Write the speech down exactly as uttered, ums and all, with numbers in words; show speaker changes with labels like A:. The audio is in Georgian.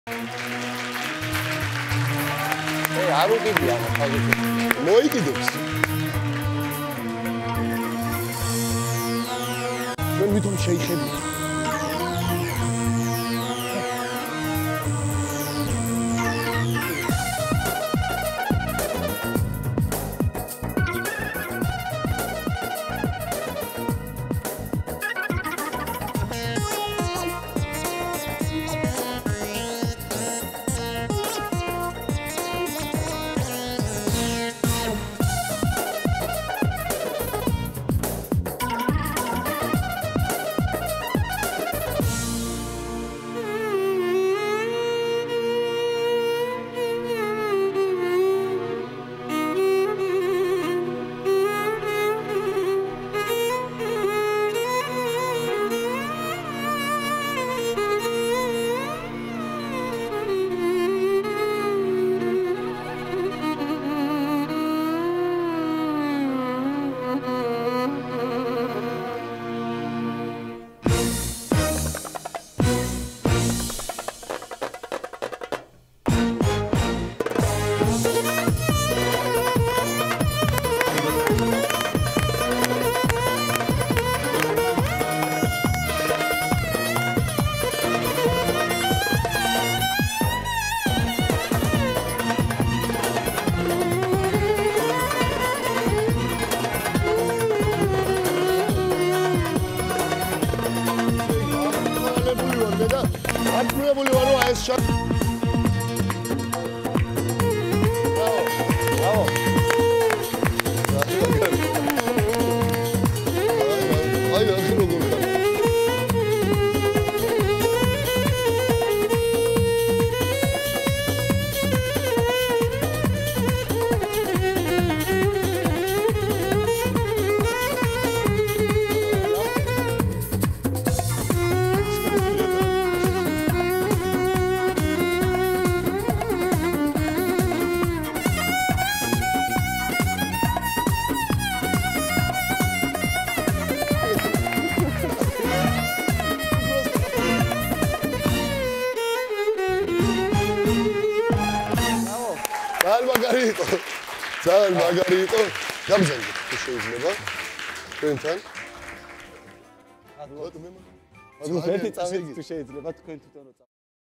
A: Ei, არ უყიდია მაგალითად.
B: მოიკიდებს. ჩვენ ვითომ შეიხებია. Admirable ვარო აი ეს შა Bravo. Bravo. Ay ay ay როგორ გა Zal Margarito. Zal Margarito. გამზარდეთ თუ შეიძლება. თქვენთან.
A: ადრე ერთი წამით თუ შეიძლება თქვენ თვითონ